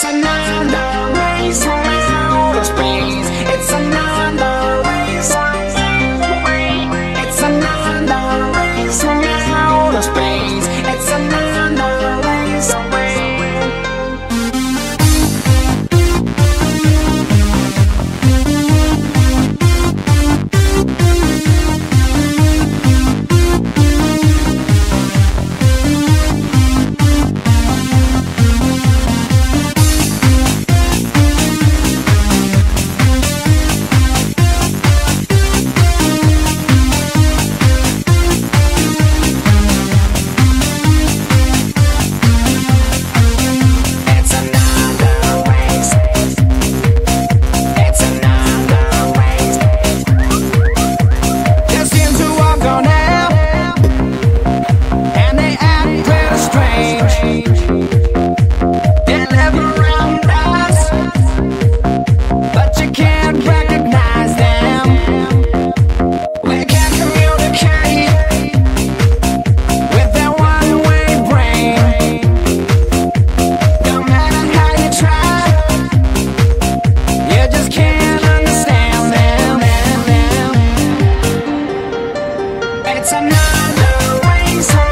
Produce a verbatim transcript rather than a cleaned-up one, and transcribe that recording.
another race around outer space. It's another race. It's another race around outer space. It's another race away. It's another race.